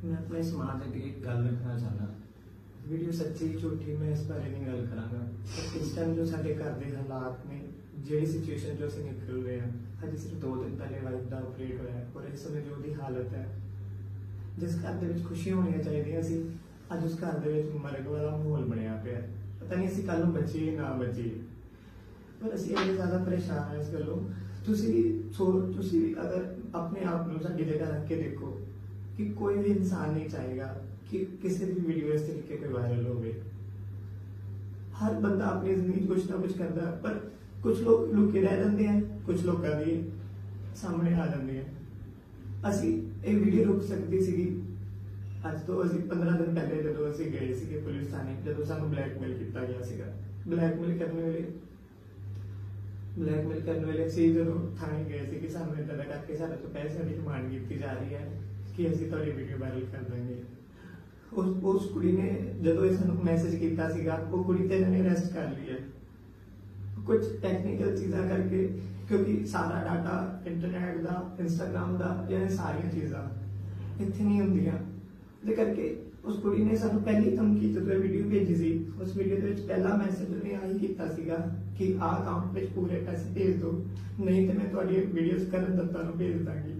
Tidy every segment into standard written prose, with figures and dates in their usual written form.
मैं अपने समाज अगे एक गल रखना चाहना। वीडियो सच्ची झूठी मैं इस बारे नहीं गल करांगा, पर इस टाइम जो साडे घर के हालात ने, जिहड़ी सिचुएशन जो असीं निकल रहे हैं, अजे सिर्फ 2 दिन पहले वाइफ का ऑपरेट होया है और इस समय जो उसकी हालत है, जिस घर दे विच खुशी होनी चाहिए सी, अज उस घर दे विच मरग वाला माहौल बनया पिया। पता नहीं असीं कल नूं बचीए ना बचीए, पर असीं इन्ने ज़्यादा परेशान हैं इस गल्लों। तुसीं अगर अपने आप नूं साडी जगह रख के देखो कि कोई भी इंसान नहीं चाहेगा कि किसी भी वीडियो इस तरीके पे वायरल हो। हर बंदा अपनी जिंदगी कुछ ना कुछ करता है, पर कुछ लोग लुके रह जाते हैं, कुछ लोगों की सामने आ जाते हैं। असी ये वीडियो रुक सकती सी अज तो असी 15 दिन पहले जो असी गए थे पुलिस थाने, जो सानू ब्लैकमेल किया गया। ब्लैकमेल करने वाले असी जो थाने गए थे कि सानू इदा करके सारे तो पैसे की डिमांड की जा रही है कि असी थोड़ी वीडियो वायरल कर देंगे। उस कुड़ी ने जो सानू मैसेज किया, वो कुड़ी तो इन्होंने अरेस्ट कर लिया कुछ टेक्निकल चीज़ा करके, क्योंकि सारा डाटा इंटरनेट का, इंस्टाग्राम का, यानी सारिया चीज़ा इतने नहीं होंदियां। दे करके उस कुड़ी ने सानू पहली धमकी जो वीडियो भेजी सी, उस वीडियो के पहला मैसेज उन्हें आही किया सीगा कि आ अकाउंट में पूरे पैसे भेज दो, नहीं तो मैं तुहाडी वीडियोस करण दत्ता नूं भेज दांगी।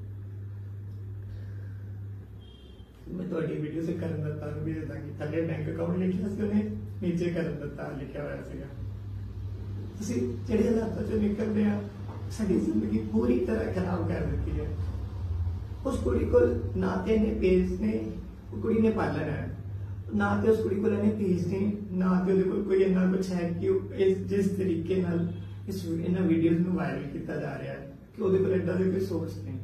मैं तुहाडी वीडियो से करण दत्ता नूं भेज दांगी। थल्ले बैंक अकाउंट लिखिया सी उन्हें, नीचे करण दत्ता लिखिया होया सीगा। ਅਸੀਂ ਜਿਹੜੇ ਹਾਲਾਤਾਂ ਚੋਂ ਨਿਕਲਦੇ ਆ, ਸਾਡੀ ਜ਼ਿੰਦਗੀ ਪੂਰੀ ਤਰ੍ਹਾਂ ਖਰਾਬ ਕਰ ਦਿੱਤੀ ਹੈ। ਉਸ ਕੁੜੀ ਕੋਲ ਨਾ ਤੇ ਇਹਨੇ ਪੇਜ ਨੇ, ਉਹ ਕੁੜੀ ਨੇ ਪਾਲਣ ਹੈ, ਨਾ ਤੇ ਉਸ ਕੁੜੀ ਕੋਲ ਇਹਨੇ ਪੇਜ ਨੇ, ਨਾ ਤੇ ਉਹਦੇ ਕੋਲ ਕੋਈ ਇੰਨਾ ਕੁਛ ਹੈ ਕਿ ਇਸ ਜਿਸ ਤਰੀਕੇ ਨਾਲ ਇਹਨਾਂ ਵੀਡੀਓਜ਼ ਨੂੰ ਵਾਇਰਲ ਕੀਤਾ ਜਾ ਰਿਹਾ ਹੈ ਕਿ ਉਹਦੇ ਕੋਲ ਏਦਾਂ ਦੀ ਕੋਈ ਸੋਰਸ ਨਹੀਂ।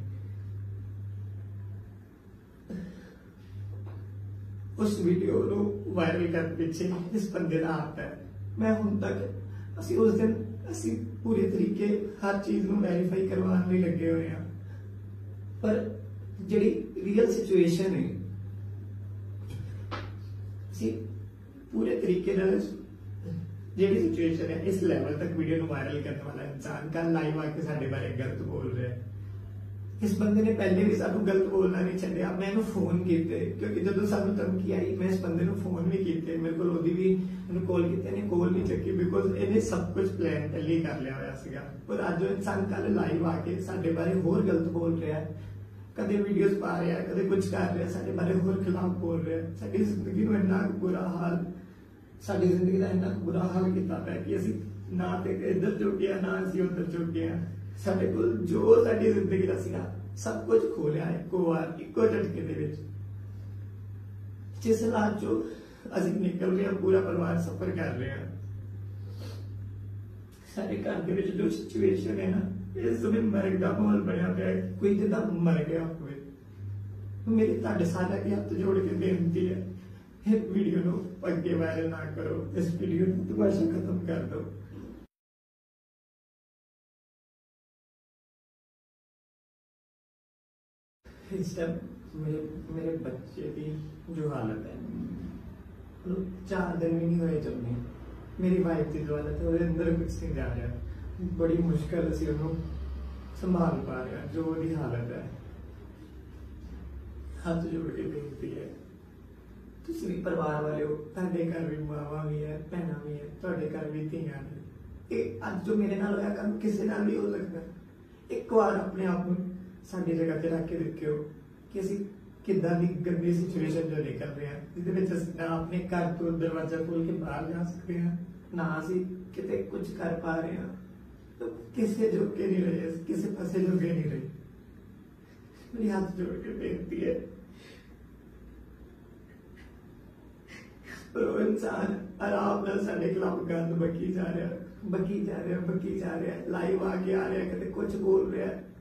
ਉਸ ਵੀਡੀਓ ਨੂੰ ਵਾਇਰਲ ਕਰਨ ਪਿੱਛੇ ਇਸ ਬੰਦੇ ਦਾ ਹੱਥ ਹੈ। मैं ਹੁਣ तक ਅਸੀਂ ਉਸ ਦਿਨ ਅਸੀਂ ਪੂਰੇ ਤਰੀਕੇ ਹਰ ਚੀਜ਼ ਨੂੰ ਵੈਰੀਫਾਈ ਕਰਵਾਉਣ ਲਈ ਲੱਗੇ ਹੋਏ ਆ, ਪਰ ਜਿਹੜੀ ਰੀਅਲ ਸਿਚੁਏਸ਼ਨ ਹੈ, ਅਸੀਂ ਪੂਰੇ ਤਰੀਕੇ ਨਾਲ ਜਿਹੜੀ ਸਿਚੁਏਸ਼ਨ ਹੈ, ਇਸ ਲੈਵਲ ਤੱਕ ਵੀਡੀਓ ਨੂੰ ਵਾਇਰਲ ਕਰਨ ਵਾਲਾ ਇਨਸਾਨ ਕੱਲ ਲਾਈਵ ਆ ਕੇ ਸਾਡੇ ਬਾਰੇ ਗਲਤ ਬੋਲ ਰਿਹਾ ਹੈ। इस बंदे ने पहले भी सानू गलत बोलना नहीं छड्डिया। मैं इन्हू फोन किए, क्योंकि जो सानू धमकी आई, मैं इस बंदे नू फोन भी किए, मेरे को ओदी भी कॉल की, इन्हें कॉल नहीं चुकी, बिकॉज इन्हें सब कुछ प्लान पहले ही कर लिया होया सीगा। पर अज जो इंसान कल लाइव आके साडे बारे होर गलत बोल रहा है, कदे वीडियोस पा रहा है, कदे कुछ कर रहा है, साडे बारे होर खिलाफ बोल रहा है। साडी जिंदगी नू इन्ना बुरा हाल, साडी जिंदगी का इन्ना बुरा हाल किया पिया कि असीं ना ते इधर झुके आ, ना असीं उधर झुके आ। साडे कोल जो साडी जिंदगी दा सीगा सब कुछ खो लिया है इको बार, इको झटके दे विच। जिस हालात चो असीं निकल रहे हैं, पूरा परिवार सफर कर रहे हैं। साडे घर दे विच जो सिचुएशन है ना, इस समय मरग दा माहौल बनया पिया है, कोई जिद्दां मर गया होवे। मेरी तुहाडे सारिਆਂ के हथ जोड़ के बेनती है, इस वीडियो नूं अगे वायरल ना करो, इस वीडियो नूं दुबारा खत्म कर दो। इस टाइम मेरे बच्चे की जो हालत है, 4 दिन भी नहीं हुए जब मेरी वाइफ की जो हालत है, वो अंदर कुछ नहीं जा रहा। बड़ी मुश्किल से उन्होंने संभाल पा रहे हैं जो उसकी हालत है। हाथ जोड़ के बेनती है, तुसीं भी परिवार वाले हो, तुहाडे घर भी मावां भी है, भैणां भी है, तुहाडे घर भी धीआं ने। ये अज जो मेरे नाल होया कल किसी नाल भी हो सकता है। एक बार अपने आप में साडी जगह ते रख के देखियो कि असीं किद्दां दी गंदी सिचुएशन जो निकल रहे हैं, जिहदे विच असीं ना अपने घर तो दरवाजा खोल के बाहर जा सकते हैं, ना असीं किते कुछ कर पा रहे हैं। तो किसी जोगे नहीं रहे, किसी पासे जोगे नहीं रहे। मेरी हाथ जोड़ के बेनती है, पर वो इंसान आराम नाल साडे खिलाफ गंद बकी जा रहा है, लाइव आके आ रहा है, कदे कुछ बोल रहा है।